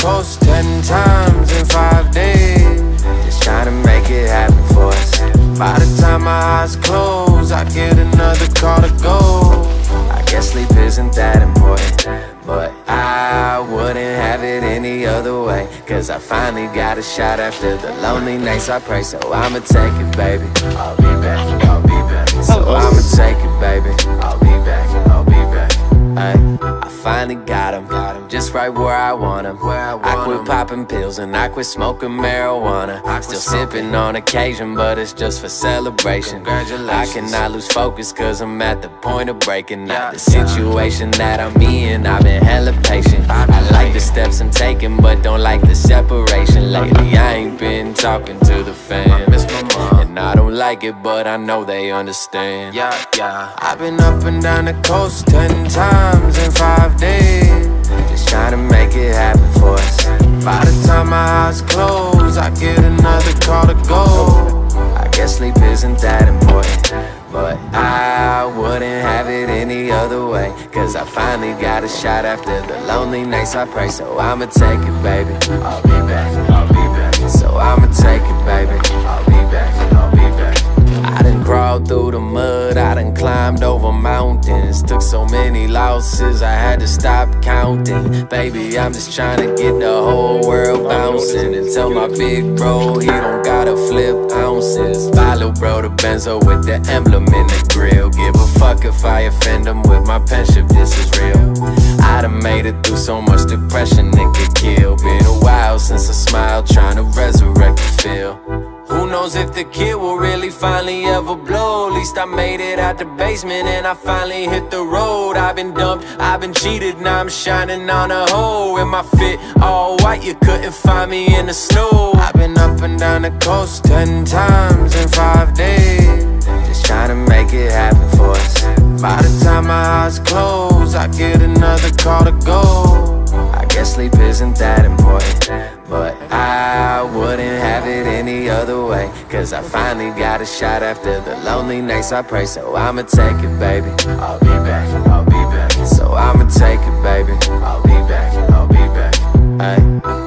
coast 10 times in 5 days, just trying to make it happen for us. By the time my eyes close, I get another call to go. I guess sleep isn't that important, but I wouldn't have it any other way. Cause I finally got a shot after the lonely nights I pray. So I'ma take it, baby, I'll be back, I'll be back. So I'ma take it, baby, I'll be back, I'll be back. Ay, I finally got him, just right where I want him. I quit popping pills and I quit smoking marijuana. Still sipping on occasion, but it's just for celebration. I cannot lose focus cause I'm at the point of breaking out. The situation that I'm in, I've been hella patient. I like the steps I'm taking, but don't like the separation. Lately I ain't been talking to the fam, and I don't like it, but I know they understand. I've been up and down the coast 10 times in 5 days, just trying to make it happen for us. By the time my eyes close, I get another call to go. I guess sleep isn't that important, but I wouldn't have it any other way. Cause I finally got a shot after the lonely nights I pray. So I'ma take it, baby, I'll be back, I'll be back. So I'ma take it, baby, I'll be back, I'll be back. I done crawled through the mud, I done climbed over mountains. Took so many losses, I had to stop counting. Baby, I'm just trying to get the whole world bouncing. And tell my big bro he don't gotta flip ounces. Buy lil' bro the Benzo with the emblem in the grill. Give a fuck if I offend him with my penship, this is real. I done made it through so much depression it could kill. Been a while since I smiled, trying to resurrect the feel. Who knows if the kid will really finally ever blow. At least I made it out the basement and I finally hit the road. I've been dumped, I've been cheated, now I'm shining on a hoe. In my fit all white, you couldn't find me in the snow. I've been up and down the coast 10 times in 5 days, just trying to make it happen for us. By the time my eyes close, I get another call to go. I guess sleep isn't that important, but I wouldn't have it any other way. Cause I finally got a shot after the lonely nights I pray. So I'ma take it, baby, I'll be back, I'll be back. So I'ma take it, baby, I'll be back, I'll be back. Ay.